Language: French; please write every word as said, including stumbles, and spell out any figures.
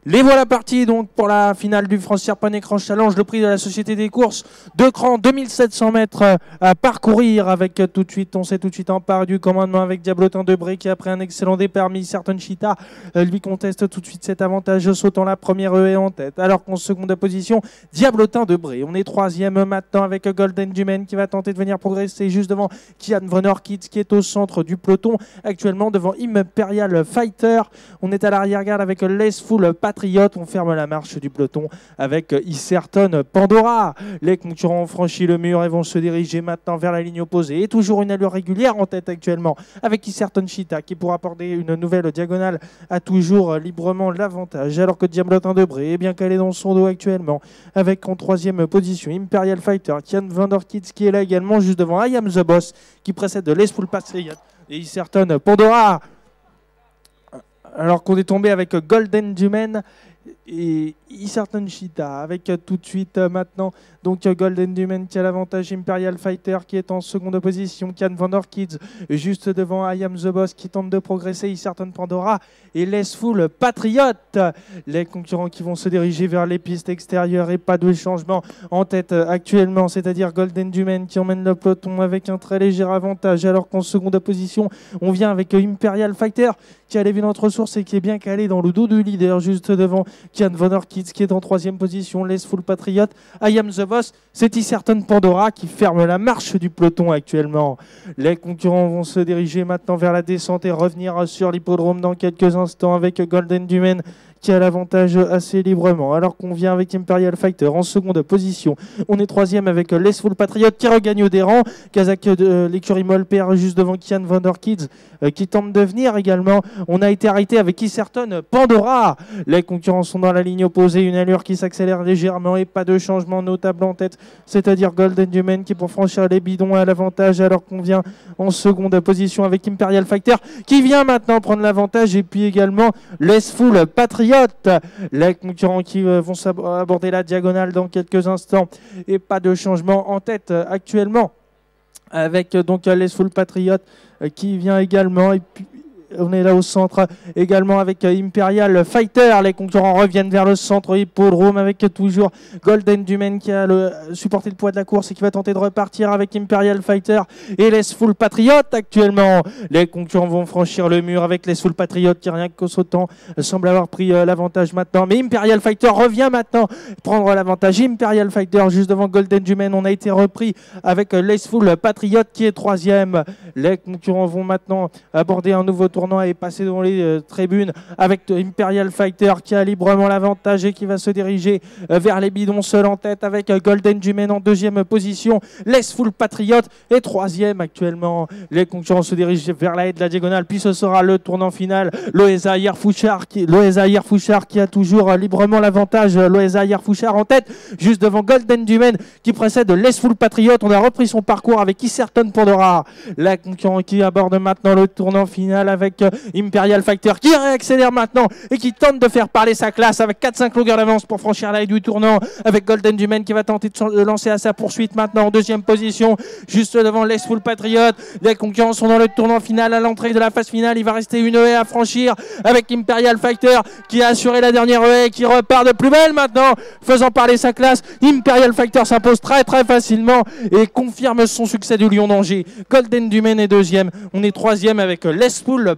Les voilà partis donc pour la finale du France Serpent Écran Challenge, le prix de la Société des courses de Cran, deux mille sept cents mètres à parcourir avec tout de suite, on sait tout de suite en part du commandement avec Diablotin Debré qui après un excellent départ, mis Certain Cheetah lui conteste tout de suite cet avantage sautant la première E et en tête. Alors qu'en seconde position, Diablotin Debré. On est troisième maintenant avec Golden Dumen qui va tenter de venir progresser juste devant Kian Von Orchids qui est au centre du peloton, actuellement devant Imperial Fighter. On est à l'arrière-garde avec Lessful Patriot. On ferme la marche du peloton avec Iserton Pandora. Les concurrents ont franchi le mur et vont se diriger maintenant vers la ligne opposée. Et toujours une allure régulière en tête actuellement avec Iserton Cheetah qui pourra apporter une nouvelle diagonale a toujours librement l'avantage. Alors que Diablotin Debré est bien calé dans son dos actuellement avec en troisième position Imperial Fighter, Kian Von Orchids qui est là également juste devant I Am The Boss qui précède Lessful Patriot et Iserton Pandora. Alors qu'on est tombé avec Golden Dumen et Iserton Cheetah avec tout de suite maintenant donc Golden Dumen qui a l'avantage, Imperial Fighter qui est en seconde position, Kian Von Orchids juste devant I Am The Boss qui tente de progresser, Iserton Pandora et Lessful Patriot. Les concurrents qui vont se diriger vers les pistes extérieures et pas de changement en tête actuellement, c'est-à-dire Golden Dumen qui emmène le peloton avec un très léger avantage, alors qu'en seconde position on vient avec Imperial Fighter qui a levé notre source et qui est bien calé dans le dos du leader juste devant Kian Von Orchids qui est en troisième position, Lessful Patriot, I Am The Boss, c'est Iserton Pandora qui ferme la marche du peloton actuellement. Les concurrents vont se diriger maintenant vers la descente et revenir sur l'hippodrome dans quelques instants avec Golden Dumen qui a l'avantage assez librement, alors qu'on vient avec Imperial Fighter en seconde position. On est troisième avec Lessful Patriot qui regagne des rangs, Kazakh de l'écurie Molper juste devant Kian Von Orchids euh, qui tente de venir également. On a été arrêté avec Iserton Pandora. Les concurrents sont dans la ligne opposée, une allure qui s'accélère légèrement et pas de changement notable en tête, c'est-à-dire Golden Dumen qui pour franchir les bidons a l'avantage, alors qu'on vient en seconde position avec Imperial Fighter qui vient maintenant prendre l'avantage, et puis également Lessful Patriot. Les concurrents qui vont aborder la diagonale dans quelques instants et pas de changement en tête actuellement avec donc Lessful Patriot qui vient également, et puis on est là au centre également avec Imperial Fighter. Les concurrents reviennent vers le centre hippodrome avec toujours Golden Dumen qui a le, supporté le poids de la course et qui va tenter de repartir avec Imperial Fighter et Lessful Patriot actuellement. Les concurrents vont franchir le mur avec Lessful Patriot qui rien qu'au sautant semble avoir pris l'avantage maintenant. Mais Imperial Fighter revient maintenant prendre l'avantage. Imperial Fighter juste devant Golden Dumen. On a été repris avec Lessful Patriot qui est troisième. Les concurrents vont maintenant aborder un nouveau tournoi et passer dans les euh, tribunes avec Imperial Fighter qui a librement l'avantage et qui va se diriger euh, vers les bidons seul en tête avec euh, Golden Dumen en deuxième position, Lessful Patriot est troisième actuellement. Les concurrents se dirigent vers la haie de la diagonale, puis ce sera le tournant final. Loesa Yerfouchard qui, qui a toujours euh, librement l'avantage, Loesa Yerfouchard en tête juste devant Golden Dumen qui précède Lessful Patriot. On a repris son parcours avec Iserton Pandora. La concurrent qui aborde maintenant le tournant final avec Imperial Fighter qui réaccélère maintenant et qui tente de faire parler sa classe avec quatre cinq longueurs d'avance pour franchir la haie du tournant, avec Golden Dumen qui va tenter de lancer à sa poursuite maintenant en deuxième position juste devant Lessful Patriot. Les concurrents sont dans le tournant final à l'entrée de la phase finale. Il va rester une haie à franchir avec Imperial Fighter qui a assuré la dernière haie et qui repart de plus belle maintenant faisant parler sa classe. Imperial Fighter s'impose très très facilement et confirme son succès du Lion d'Angers. Golden Dumen est deuxième. On est troisième avec Lessful